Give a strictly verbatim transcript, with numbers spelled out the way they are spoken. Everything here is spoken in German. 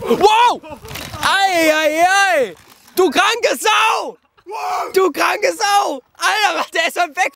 Wow! Ei, ei, ei! Du kranke Sau! Du kranke Sau! Alter, der ist am Weg.